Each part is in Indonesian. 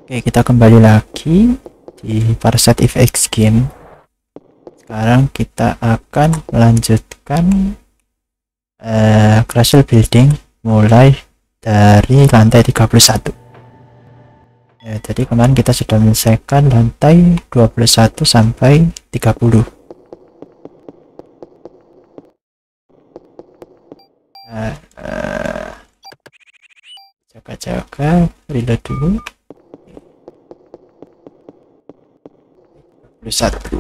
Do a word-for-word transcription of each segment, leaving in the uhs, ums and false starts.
Oke, kita kembali lagi di Parasite Eve-X game. Sekarang kita akan melanjutkan uh, castle building mulai dari lantai tiga puluh satu. Ya, jadi kemarin kita sudah menyelesaikan lantai dua puluh satu sampai tiga puluh. Nah, uh, jaga-jaga, reload dulu. Satu.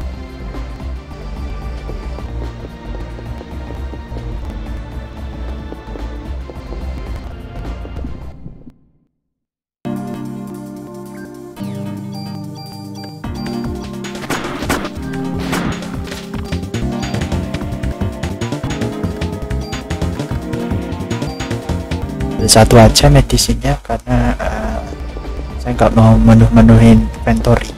Satu aja medisinya karena uh, saya nggak mau menuh-menuhin inventory.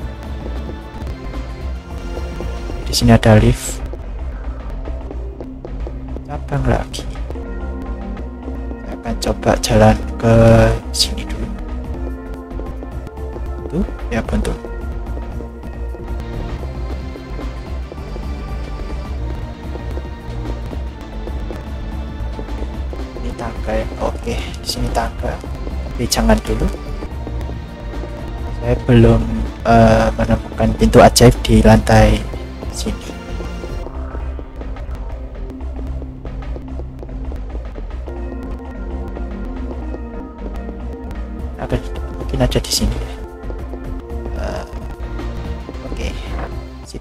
Di sini ada lift. Cabang lagi. Saya akan coba jalan ke sini dulu. Tuh, ya bentuk. Ini tangga ya. Oke, di sini tangga. Tapi jangan dulu. Saya belum uh, menemukan pintu ajaib di lantai sini. Ada mungkin ada di sini. Uh, Oke, okay. Sip.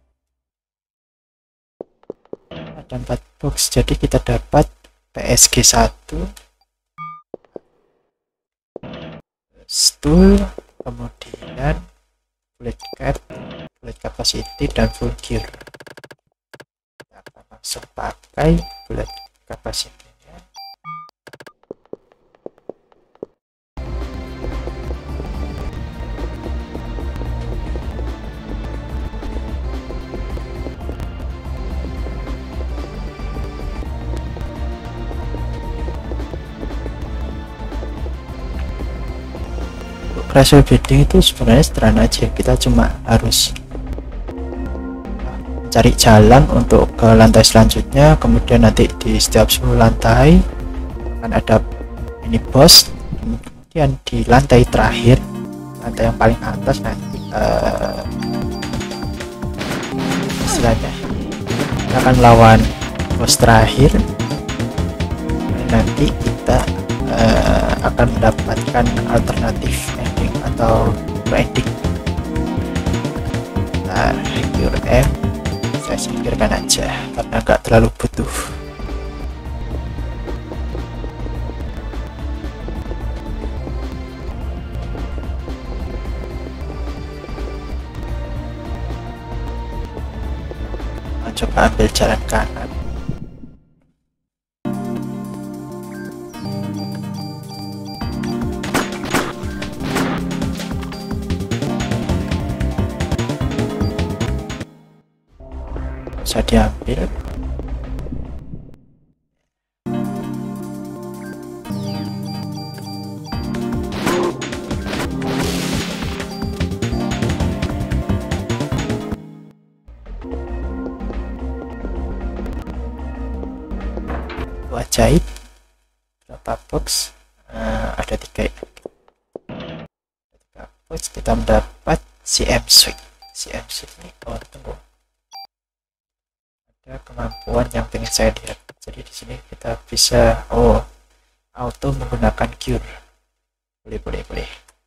Ada empat box, jadi kita dapat P S G satu, stool, kemudian bullet cap, bullet capacity, dan full gear. Kita akan langsung pakai bullet capacity-nya. Castle building itu sebenarnya sederhana aja, kita cuma harus cari jalan untuk ke lantai selanjutnya, kemudian nanti di setiap sepuluh lantai akan ada mini boss, kemudian di lantai terakhir, lantai yang paling atas nanti uh, istilahnya kita akan lawan boss terakhir, nanti kita uh, akan mendapatkan alternatif ending atau ending. Nah, cure M saya singkirkan aja karena gak terlalu butuh. Nah, coba ambil jalan kanan. Bisa diambil. Itu ajaib. Berapa box? Uh, ada tiga ya. Tiga box, kita mendapat C M Switch. C M Switch ini, oh tunggu, kemampuan yang pengen saya lihat. Jadi di sini kita bisa oh auto menggunakan cure. Boleh boleh boleh.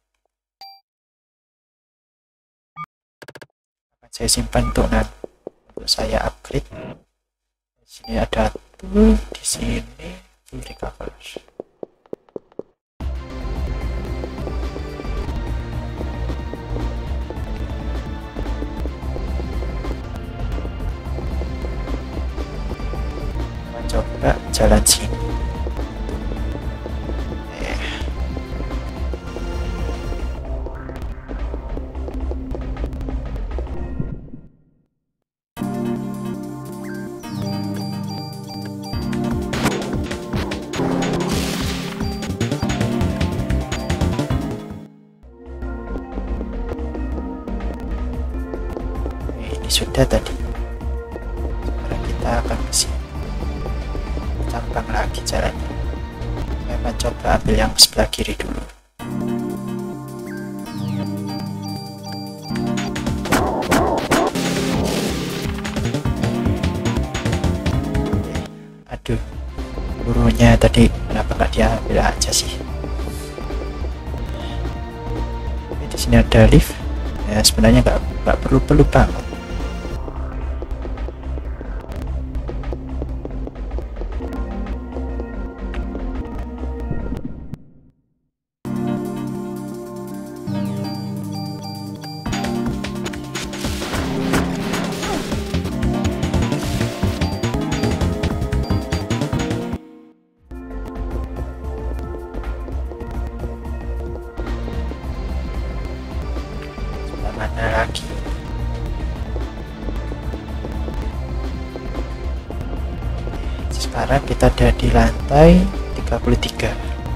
Akan saya simpan untuk nanti untuk saya upgrade. Di sini ada tool, di sini full recover. Coba jalan sini. Eh. sudah tadi. Sekarang kita akan ke sini, cabang lagi jalannya. Saya akan coba ambil yang sebelah kiri dulu. Aduh, burunya tadi kenapa nggak diambil aja sih? Oke, di sini ada lift. Ya sebenarnya nggak nggak perlu perlu banget. Mana lagi? Sekarang kita ada di lantai tiga puluh tiga.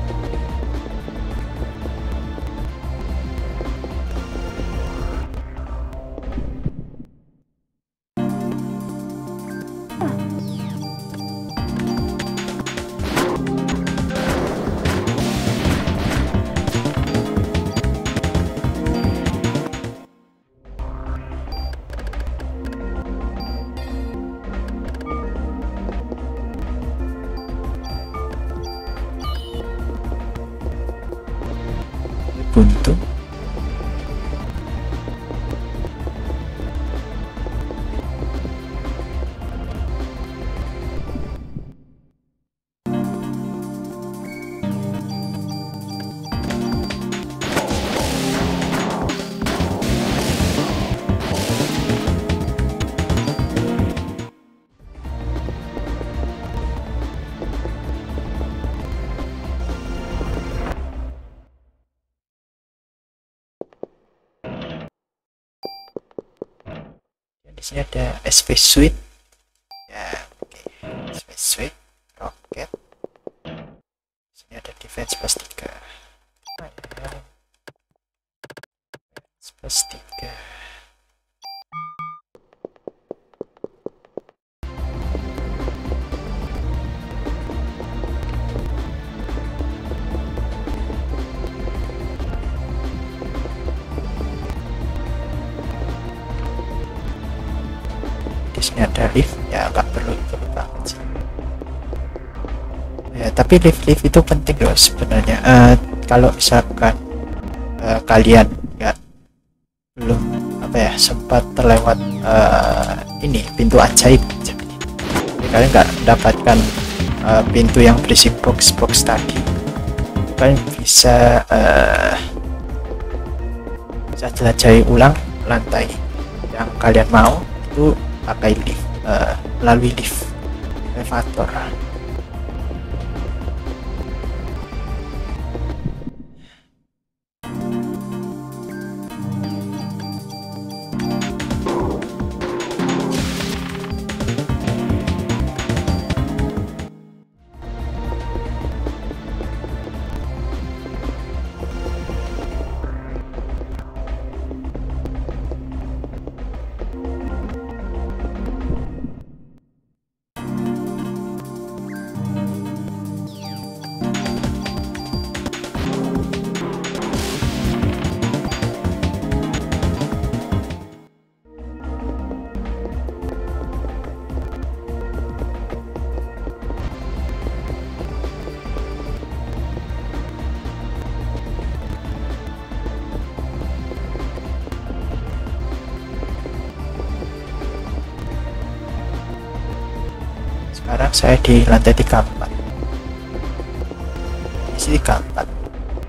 Buntu. Di sini ada space suite. Ya, oke. Okay. Space suite, roket. Di sini ada defense plus tiga. Plus tiga. Di sini ada lift, ya nggak perlu perlu banget sih. Ya tapi lift-lift itu penting loh sebenarnya. Uh, kalau misalkan uh, kalian nggak belum apa ya sempat terlewat uh, ini pintu ajaib, jadi kalian nggak mendapatkan uh, pintu yang berisi box-box tadi, kalian bisa uh, bisa jelajahi ulang lantai yang kalian mau itu pakai lift, uh, melalui lift elevator. Sekarang saya di lantai tiga puluh empat. Di sini tiga puluh empat.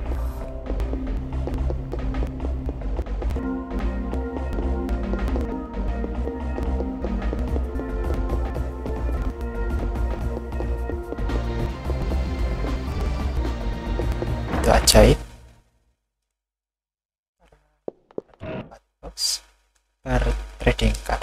Itu ajaib. empat box per trading card.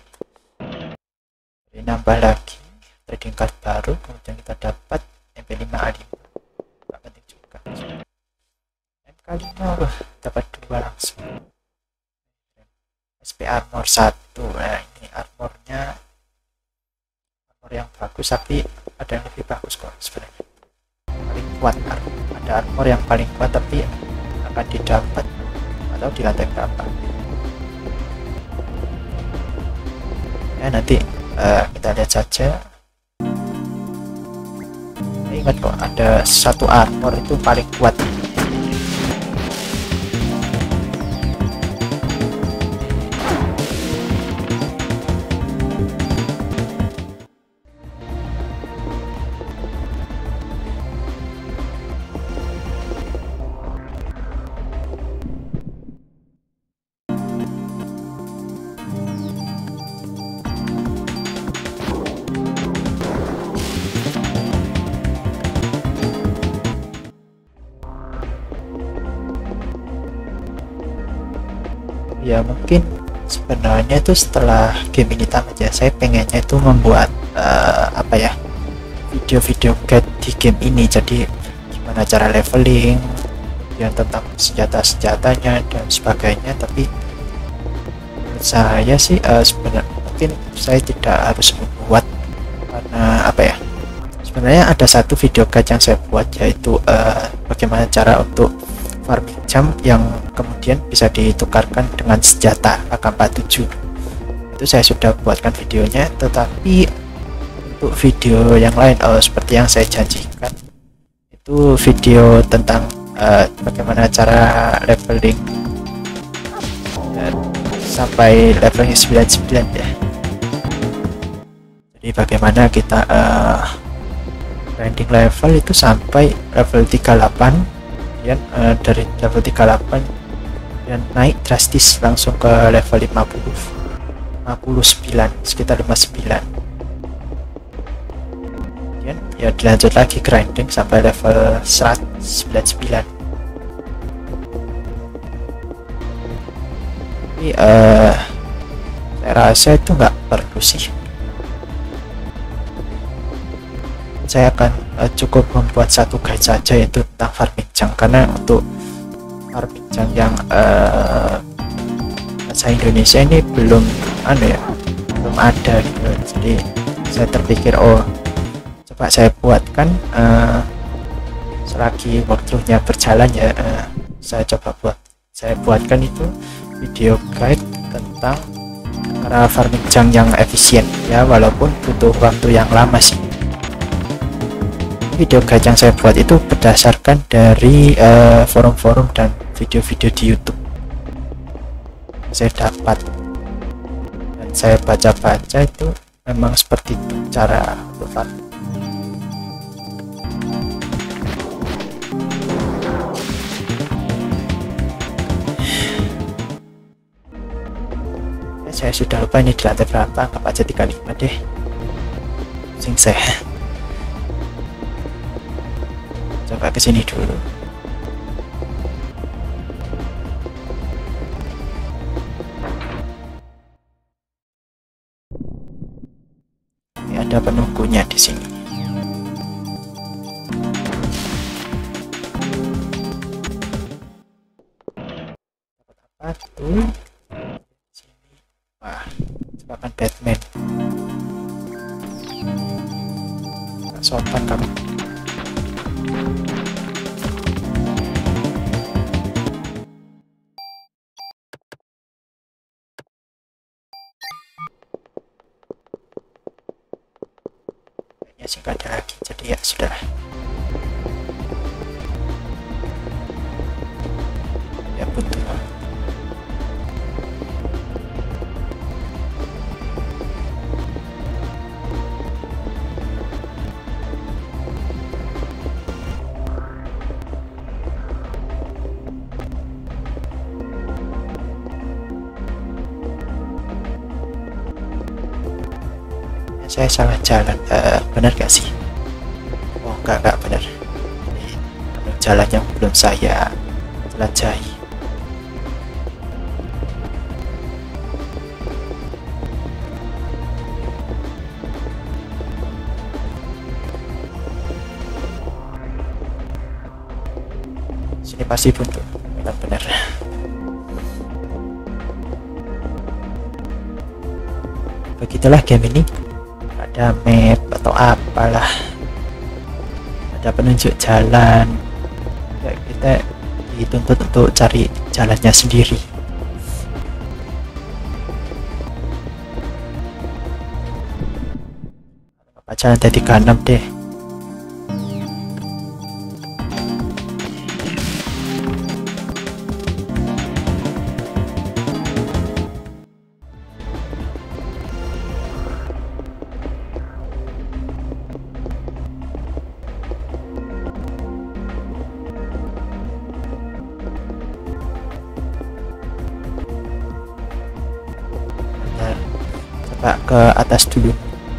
Jadi nambah lagi trading card baru, kemudian kita dapat M P lima A lima, nggak penting juga. M K lima, wah, dapat dua langsung. S P Armor satu. itu. Nah, ini armornya armor yang bagus, tapi ada yang lebih bagus kok sebenarnya. Paling kuat armor. Ada armor yang paling kuat tapi akan didapat atau di lantai berapa. Ya nanti uh, kita lihat saja. Ingat kok ada satu armor itu paling kuat. Ya mungkin sebenarnya itu setelah game ini tamat ya, saya pengennya itu membuat uh, apa ya, video-video guide di game ini. Jadi gimana cara leveling, yang tentang senjata-senjatanya dan sebagainya. Tapi menurut saya sih uh, sebenarnya mungkin saya tidak harus membuat, karena apa ya, sebenarnya ada satu video guide yang saya buat, yaitu uh, bagaimana cara untuk farming jam yang kemudian bisa ditukarkan dengan senjata A K empat tujuh. Itu saya sudah buatkan videonya, tetapi untuk video yang lain, oh, seperti yang saya janjikan, itu video tentang uh, bagaimana cara leveling dan sampai levelnya sembilan puluh sembilan ya. Jadi bagaimana kita uh, grinding level itu sampai level tiga puluh delapan. Kemudian uh, dari level tiga puluh delapan dan naik drastis langsung ke level lima puluh lima puluh sembilan, sekitar lima puluh sembilan. Kemudian ya dilanjut lagi grinding sampai level seratus sembilan puluh sembilan. Tapi uh, saya rasa itu nggak perlu sih. Saya akan uh, cukup membuat satu guide saja, yaitu tentang farming jam, karena untuk farming jam yang uh, bahasa Indonesia ini belum anu ya, belum ada gitu. Jadi saya terpikir, oh coba saya buatkan uh, selagi walkthrough-nya berjalan ya, uh, saya coba buat saya buatkan itu video guide tentang cara farming jam yang efisien ya, walaupun butuh waktu yang lama sih. Video guide yang saya buat itu berdasarkan dari forum-forum uh, dan video-video di YouTube saya dapat, dan saya baca-baca itu memang seperti itu cara untuk farming. Ya, saya sudah lupa ini di lantai berapa, anggap aja tiga puluh lima deh, pusing saya. Coba ke sini dulu. Ini ada penunggunya di sini. Dapat apa tuh? Sini. Wah, jebakan Batman. Nggak sopan kamu. Sih nggak ada lagi, jadi ya sudah. Ya butuh. Saya salah jalan, uh, benar gak sih? Oh enggak, enggak benar. Ini jalan yang belum saya jelajahi. Sini pasti buntu, benar-benar. begitulah game ini, ada map atau apalah, ada penunjuk jalan ya, kita dituntut untuk cari jalannya sendiri. Apa jalan tiga puluh enam deh. Coba ke atas dulu,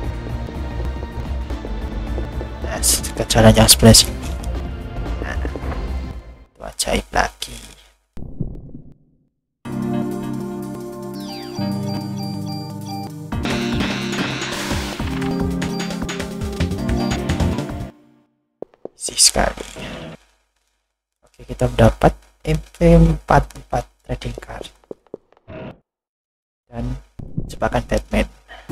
nah, ke jalan yang sebelah sini. Nah, itu ajaib lagi. Easy sekali. Oke, kita mendapat M P empat puluh empat trading card dan jebakan Batman.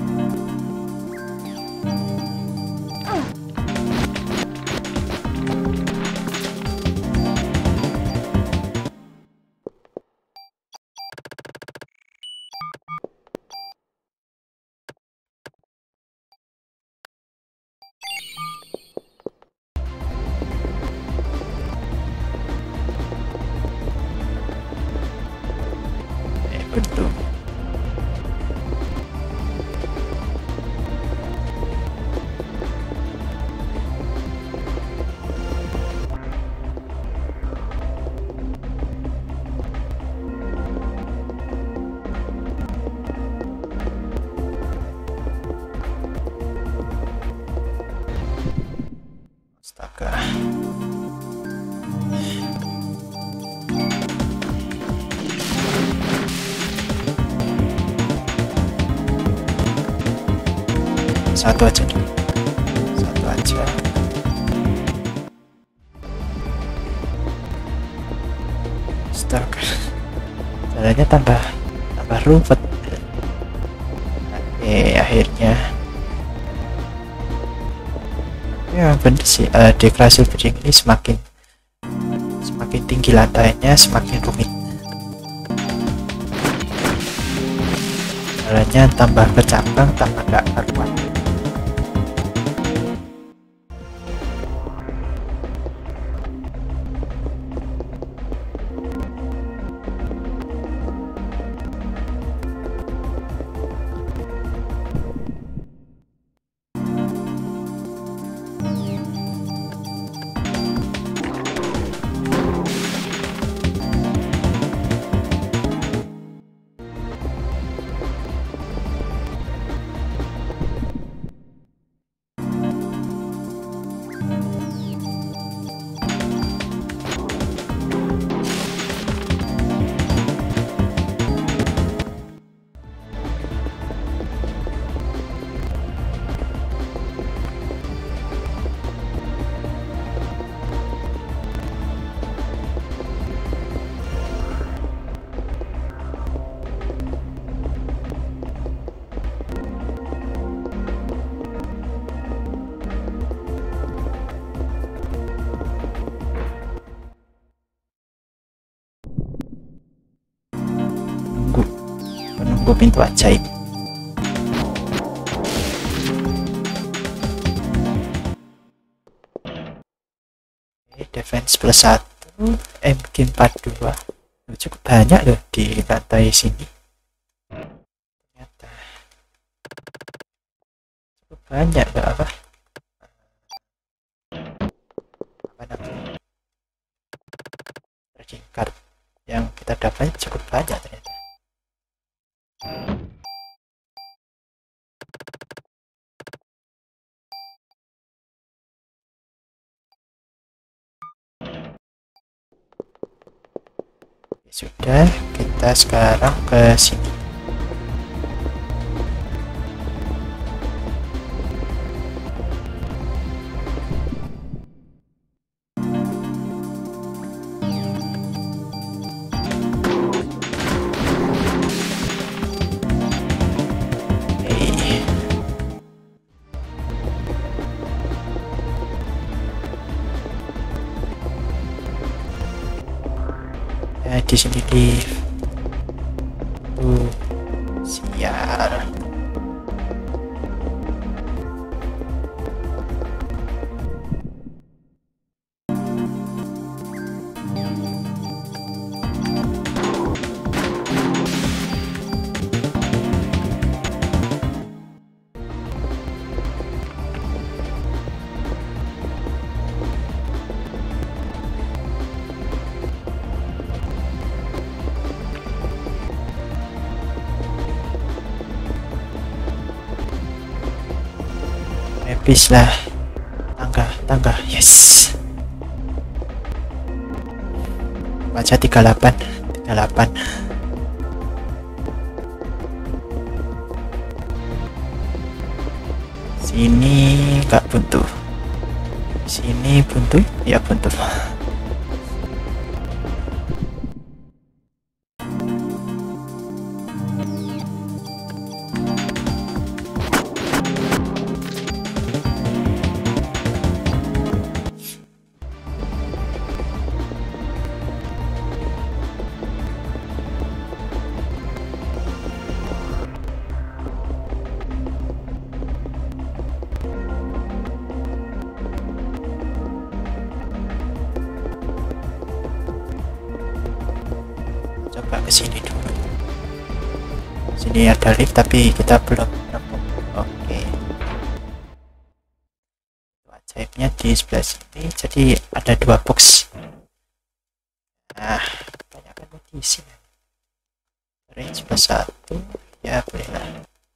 Eh, betul. Astaga. Satu aja dulu. Satu aja. Astaga. Jalannya tambah tambah ruwet. Oke, akhirnya. Ya bener sih, uh, di Castle Building ini semakin semakin tinggi lantainya semakin rumit, jalannya tambah bercabang tambah gak karuan. Menunggu pintu ajaib. Defense plus satu, M G empat puluh dua, cukup banyak loh di lantai sini. Ternyata cukup banyak loh, apa apa namanya, trading card yang kita dapat cukup banyak ternyata. Sudah, kita sekarang ke sini. Hey. Nah, di sini lift. Tuh, sial. Habis lah. Tangga, tangga, yes. Baca tiga puluh delapan, tiga puluh delapan. Sini gak buntu. Sini buntu, ya buntu. Coba ke sini dulu. Sini ada lift tapi kita belum nemu. Oke. Ajaibnya di sebelah sini, jadi ada dua box. Nah, banyak kan di sini. Range plus satu, ya boleh lah.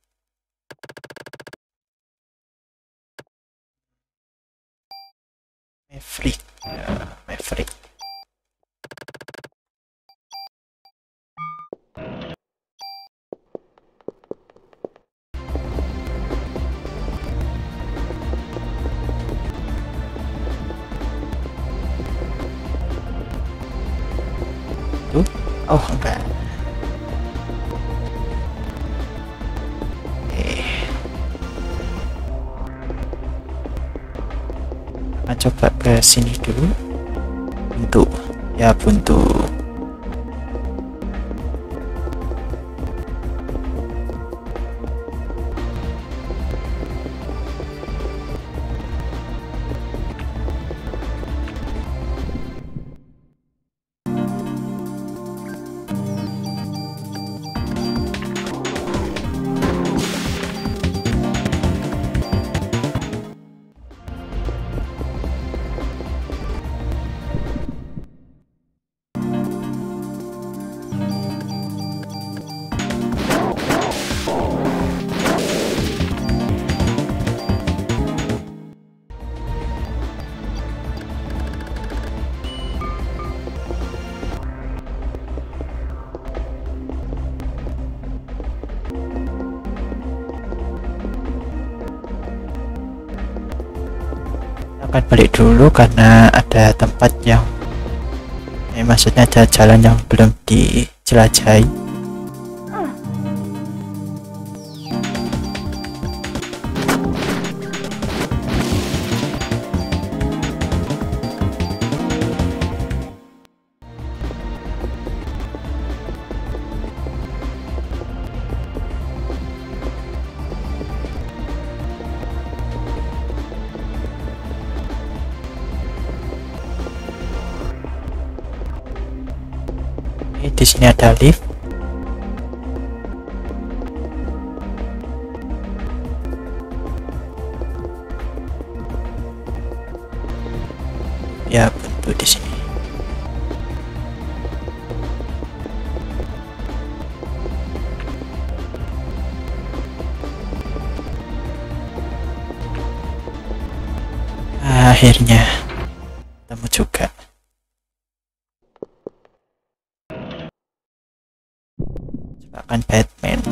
Maverick, ya, Maverick. Tuh, oh enggak. Coba ke sini dulu. Buntu, ya buntu. Akan balik dulu karena ada tempat yang eh, maksudnya ada jalan yang belum dijelajahi. Di sini ada lift. Ya, bentuk di sini. Akhirnya ketemu juga. Jebakan Batman.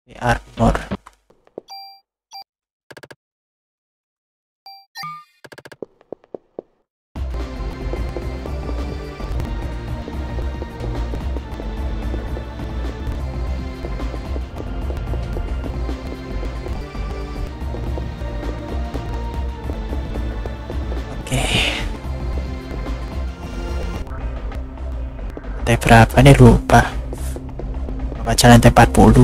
armor. Oke. Lantai berapa nih, lupa. Baca lantai empat puluh.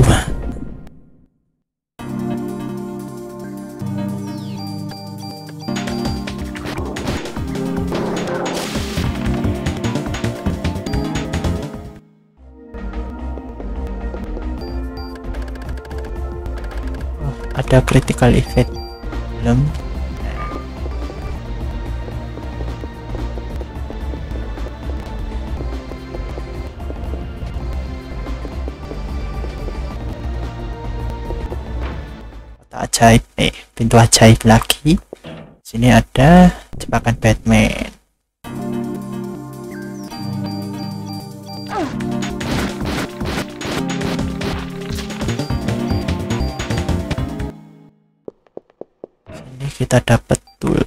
Oh, ada critical event belum? Ajaib nih, pintu ajaib lagi. Sini ada jebakan Batman. Sini kita dapat tool.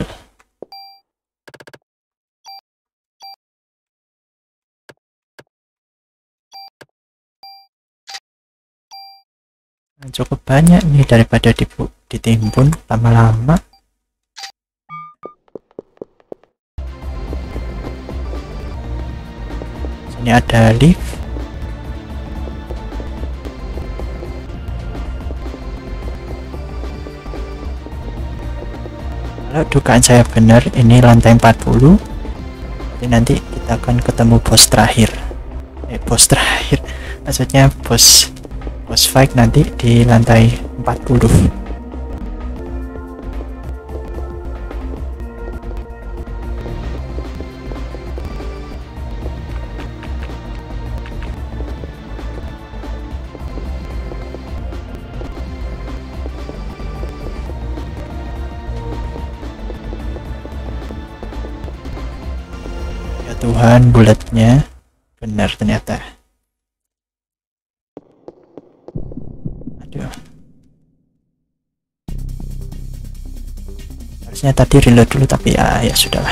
Cukup banyak nih daripada ditimbun lama-lama. Sini ada lift. Kalau dugaan saya benar, ini lantai empat puluh. Jadi nanti kita akan ketemu bos terakhir. Eh, bos terakhir. Maksudnya bos boss fight nanti di lantai empat puluh. Ya Tuhan, bulatnya benar ternyata. Harusnya tadi reload dulu, tapi ya ya sudahlah.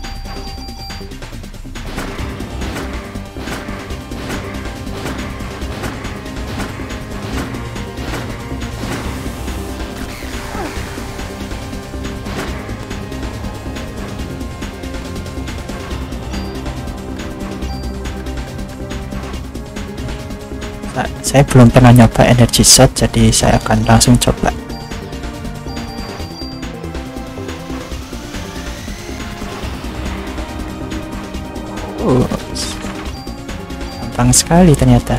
Nah, saya belum pernah nyoba energy shot, jadi saya akan langsung coba. Oh, gampang sekali ternyata.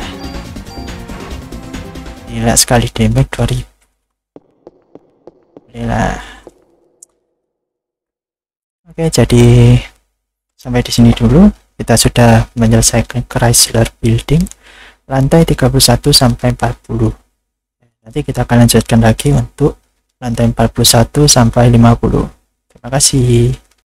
Gila sekali, damage dua ribu. Gila. Oke, jadi sampai di sini dulu. Kita sudah menyelesaikan Chrysler Building lantai tiga puluh satu sampai empat puluh. Nanti kita akan lanjutkan lagi untuk lantai empat puluh satu sampai lima puluh. Terima kasih.